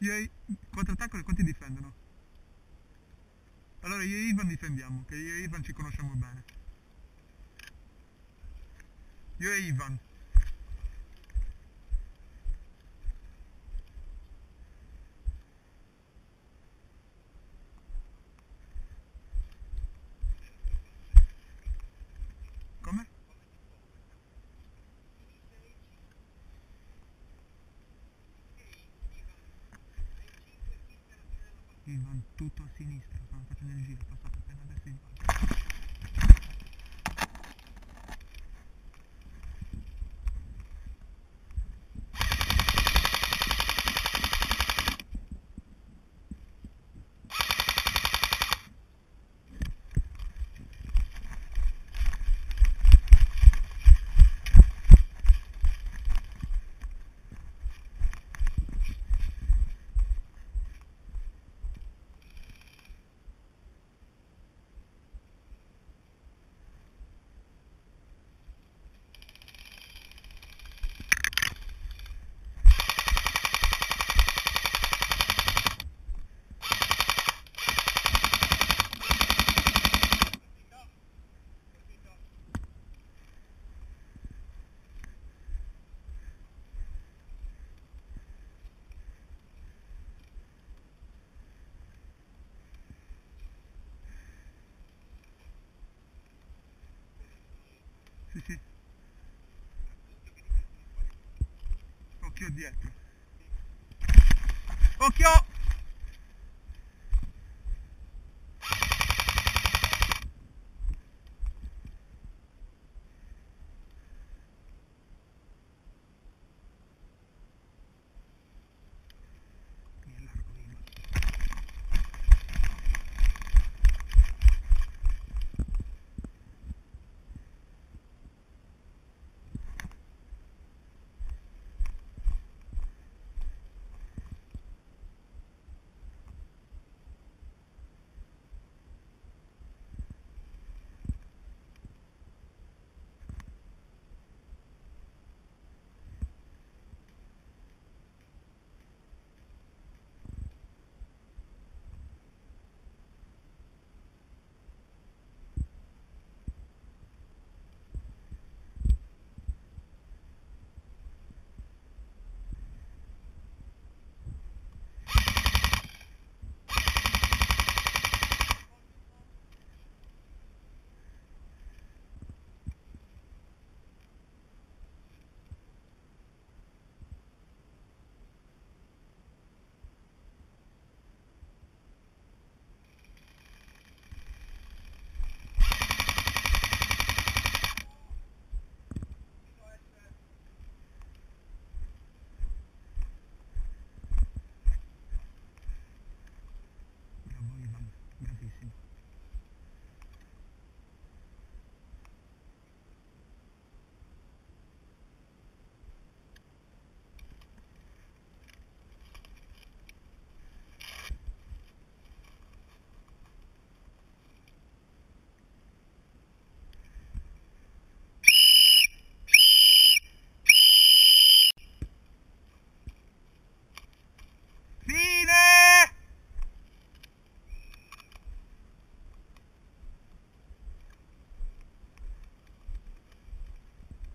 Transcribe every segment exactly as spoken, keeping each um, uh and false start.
Io e quattro attaccano e quanti difendono? Allora io e Ivan difendiamo, che io e Ivan ci conosciamo bene. Io e Ivan. Come? Ivan, tutto a sinistra, stanno facendo il giro, è passato appena adesso Ivan. Sì, sì. Occhio dietro. Occhio! Bravo Ivan, bravissimo. Fine!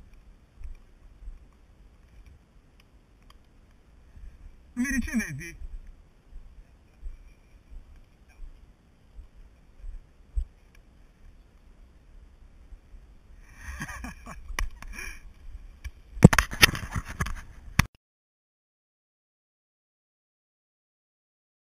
Non mi ricevevi?